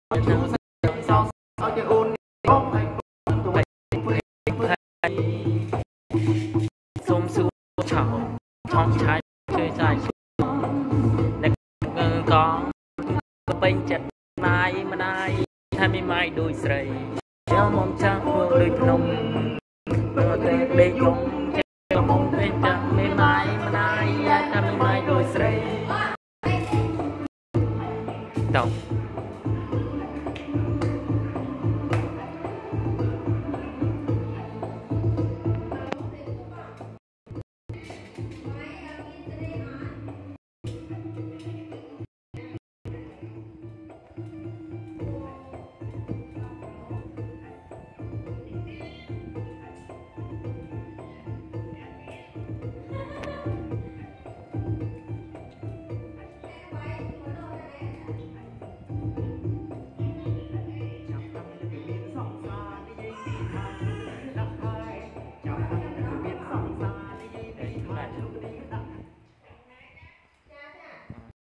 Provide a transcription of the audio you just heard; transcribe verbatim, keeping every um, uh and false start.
សូមសួរឆោឆោឆាយជួយចាយអ្នកកងក៏ពេញចិត្តណាយម្ដាយថាមីម៉ាយដូចស្រីយកមកចាស់ធ្វើដូចភ្នំទៅតែដេកយំចាំមកពេញចិត្តមីម៉ាយម្ដាយថាមីម៉ាយដូចស្រីតោ